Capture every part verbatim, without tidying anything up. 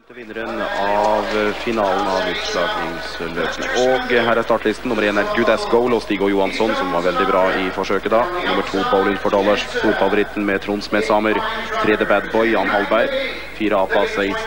Vinneren av finalen av utslagningsløpet. Og her er startlisten. Nummer én er Good As Goal og Stig og Johansson, som var veldig bra i forsøket da. Nummer to Bowling for Dollars, storfavoritten med Trond Smedsamer. Tredje Bad Boy, Jan Hallberg. Fire Ata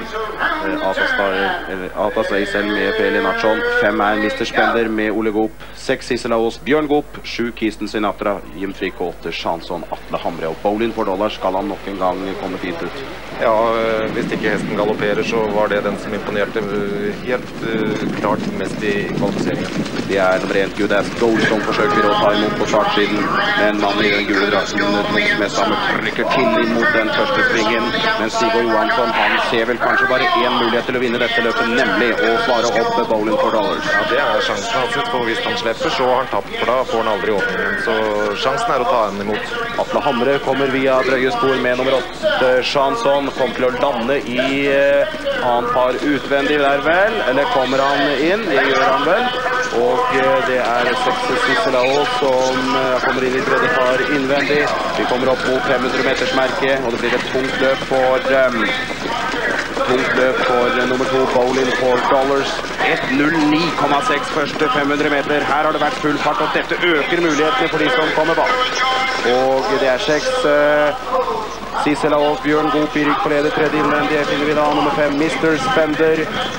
Seisel med P. Lennartson. Fem er Mister Spender med Ole Goop. Seks Sissel Aas, Bjørn Goop. Sju Kirsten Sinatra, Jim Frikk. Åtte Sjansson, Atle Hamre. Og Bowling for Dollars skal han nok en gang komme fint ut. Ja, hvis ikke hesten galopperer, så var det den som imponerte helt uh, klart mest i kvalifiseringen. Det er nummer én Good As Goal som forsøker å ta imot på startsiden, men mannen i den gule drakten Trond trykker til imot den første svingen, men Stig og Johansson, han ser vel kanskje bare én mulighet til å vinne dette løpet, nemlig å svare opp med Bowling for Dollars. Ja, det er sjansen hans, for hvis han slipper, så har han tapt, for da får han aldri åpningen, så sjansen er å ta henne imot. Atle Hamre kommer via drøye spor med nummer åtte Sjansson, kommer til å lande i uh, han par utvendig der vel, eller kommer han inn? Det gjør han vel. Og det er seks Sissel Aas som kommer inn i tredje par innvendig. Vi kommer opp mot fem hundre meters merke, og det blir et tungt løp for um, tungt løp for nummer to Bowling for Dollars. ett null ni komma seks første fem hundre meter. Her har det vært full fart, og dette øker mulighetene for de som kommer bak. Og det er seks uh, Sissel Aas, Bjørn Goop i rygg på leder, tredje innvendig finner vi da nummer fem Mister Spender.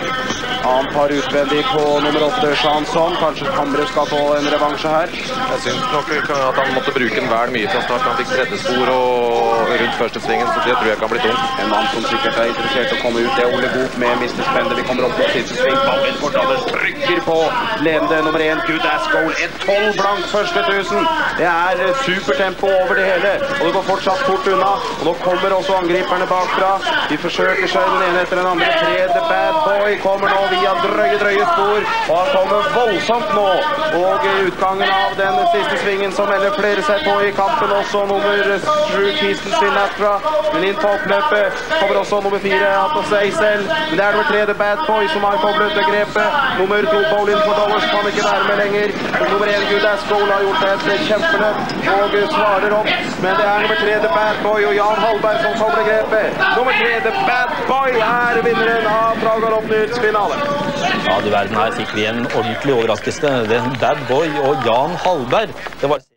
Han par utvendig på nummer åtte Sjansson. Kanskje Hamre skal få en revansje her. Jeg synes nok at han måtte bruke den vel mye fra start. Han fikk tredje spor og rundt første svingen, så det tror jeg kan bli tungt. En mann som sikkert er interessert i å komme ut, det er Ole Goop med Mister Spender. Vi kommer opp til siste sving. Bowling for Dollars trykker på ledende nummer én Good As Goal. Et tolv blank første tusen. Det er supertempo over det hele, og det går fortsatt fort unna. Og nå kommer også angriperne bakfra. De forsøker seg den ene etter den andre. Tredje Bad Boy kommer nå via drøye, drøye spor, og han kommer voldsomt nå. Og i utgangen av den siste svingen som melder flere seg på i kampen, også nummer sju Kirsten Sinatra. Men inn på oppløpet kommer også nummer fire Ata Seisel. Men det er nummer tredje Bad Boy som har koblet grepet. Nummer to Bowling for Dollars kan ikke være med lenger. Nummer én Good As Goal har gjort et kjempeløp og svarer opp. Men det er nummer tredje Bad Boy og Jan Hallberg som kobler grepet. Nummer tredje Bad Boy er vinneren av Praga-Loppnyts finale. Ja, du verden, her fikk vi en ordentlig overraskelse. Det er Bad Boy og Jan Hallberg. Det var